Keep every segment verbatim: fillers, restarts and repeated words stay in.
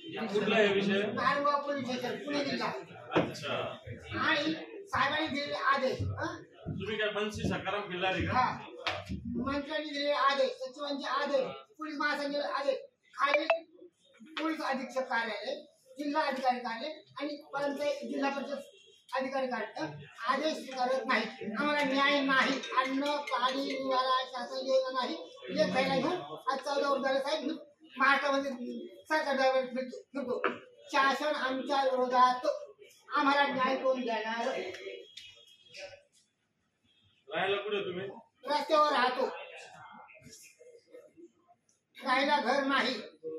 कुठला आहे विषय? नारायणगाव पोलीस स्टेशन पुणे जिल्हा. अच्छा. आणि साहेबांनी दिलेले आदेश. तुम्ही काय मनसी सकाराम खिल्लारी का? मंत्र्यांनी दिलेले आदेश, सचिवांचे आदेश, पोलीस महासंचालक आदेश, खाली पोलीस अधीक्षक कार्यालय, जिल्हा अधिकारी कार्यालय आणि पंचायत जिल्हा परिषद अधिकारी कार्यालय आदेश करत नाही. आम्हाला न्याय नाही. अन्न पाणी निवारा शासन योजना नाही. हे खायला घेऊन आज चौदा वर्ष झाले साहेब महाराष्ट्रामध्ये सरकार फिरतो. शासन आमच्या विरोधात. आम्हाला न्याय कोण देणार? राहायला कुठे तुम्ही? रस्त्यावर राहतो. राहायला घर नाही.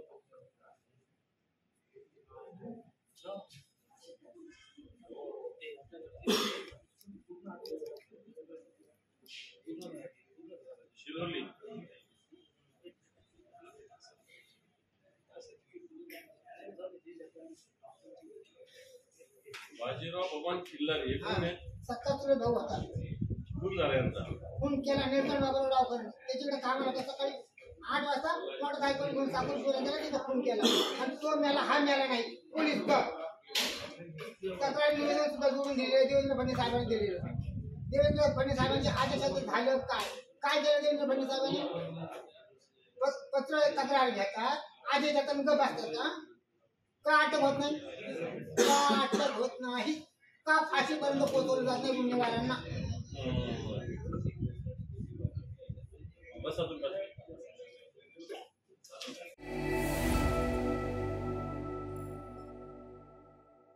शिरोली. बाजीराव भगवान खिल्लारी कोण आहे? सक्का तुला भाऊ होता. खून झाला यांचा. खून केला निर्माण बाबूराव करून. त्याच्याकडे कामाला होता. सकाळी आठ वाजता मोटरसायकल घेऊन साखरपुरा गेला, तिथं खून केला आणि तो मेला. हा मेला नाही. पोलीस तक्रार निवेदन सुद्धा जोडून दिलेलं देवेंद्र फडणवीस साहेबांनी दिलेलं. देवेंद्र फडणवीस साहेबांच्या आदेशाचं झालं काय? काय केलं देवेंद्र फडणवीस साहेबांनी? पत्र तक्रार घेतात, आदेश देतात, गप असतात. का अटक होत नाही? का अटक होत नाही? का फाशीपर्यंत पोहोचवलं जात नाही गुन्हेगारांना?